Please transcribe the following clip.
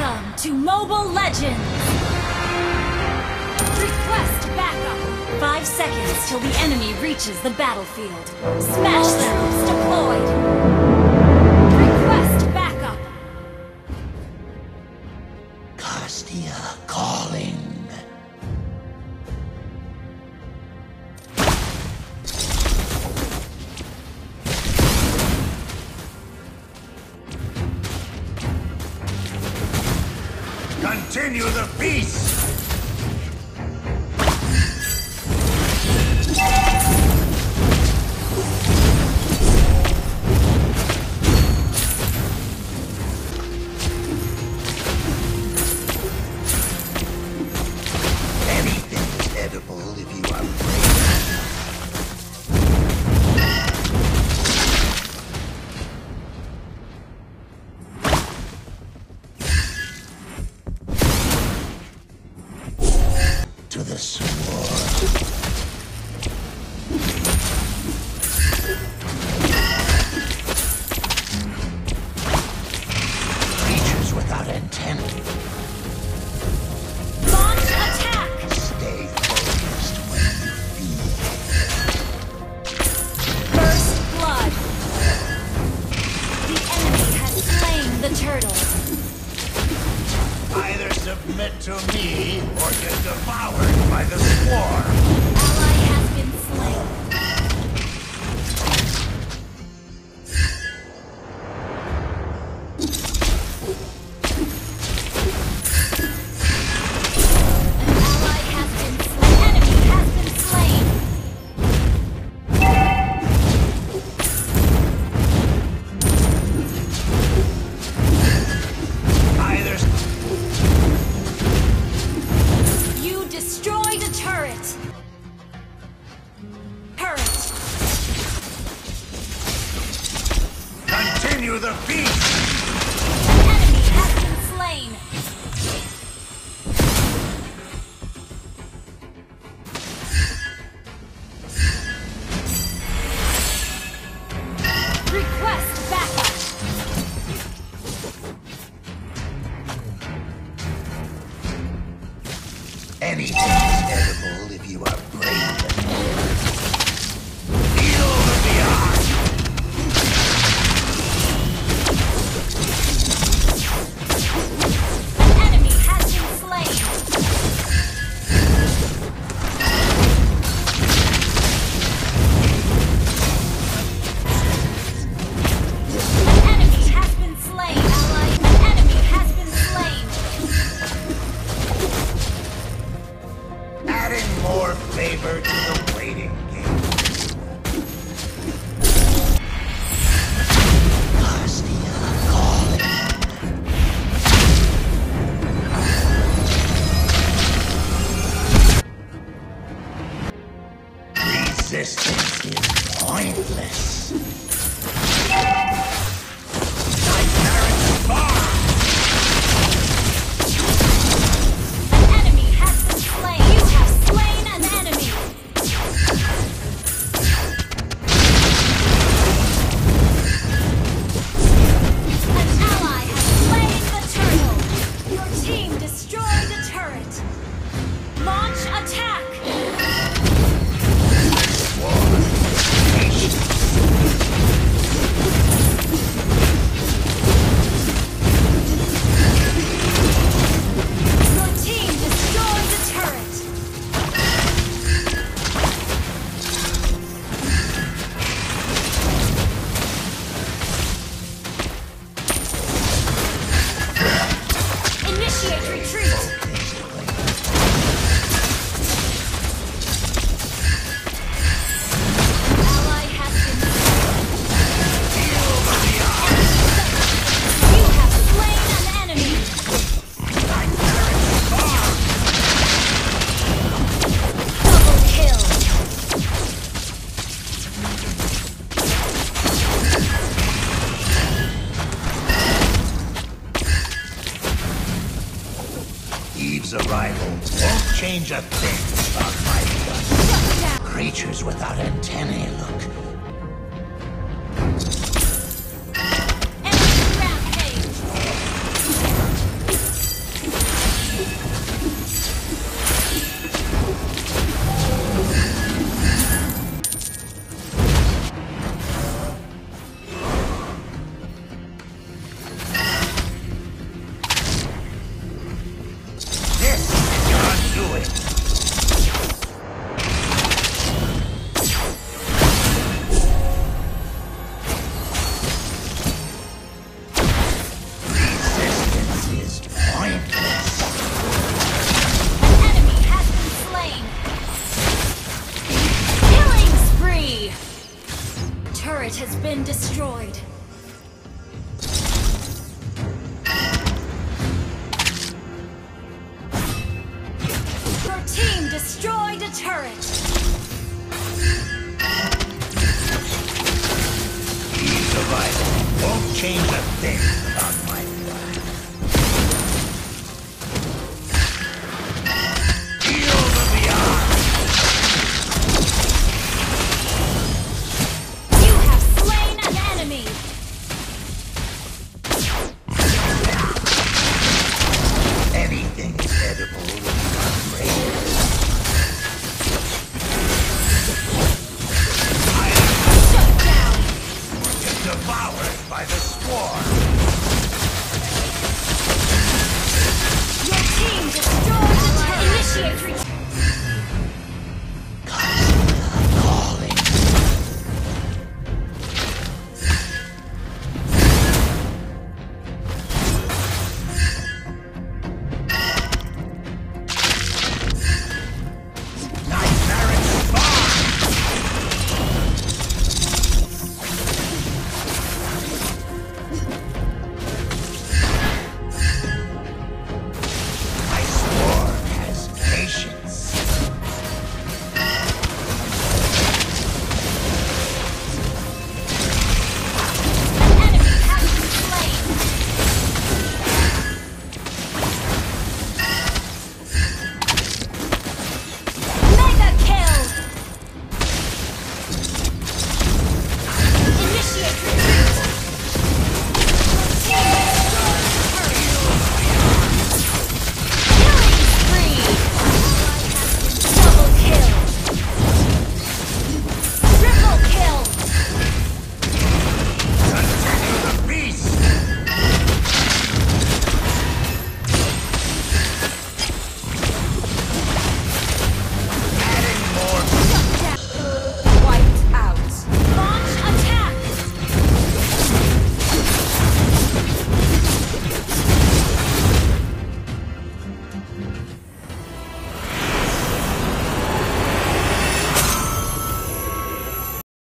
Welcome to Mobile Legends! Request backup! 5 seconds till the enemy reaches the battlefield. Smash them! Deployed! Request backup! Castia calling. Continue the feast! Anything is edible if you are brave. To the sword. Creatures without intent. Launch attack! Stay focused when you feed. First blood! The enemy has slain the turtle. Either submit to me or get devoured by the swarm. Ally has been slain. An ally has been slain. Enemy has been slain. Either You destroyed a turret. Turret. continue the feast. An enemy has been slain. Request backup. Anything is edible if you are brave enough. Feel the beyond. An enemy has been slain. An enemy has been slain. Ally. An enemy has been slain. Adding more flavor to the waiting game. Castia calling. Resistance is pointless. Nightmare bar. An enemy has been slain. You have slain an enemy. An ally has slain the turtle. Your team destroyed the turret. Launch attack. Your team destroyed the turret. Initiate retreat. Ally has been slain. You have slain an enemy. Double kill. Eve's arrival won't change a thing about my blood. Shut down. Creatures without antennae look. Enemy rampage. the turret! Survival won't change a thing about my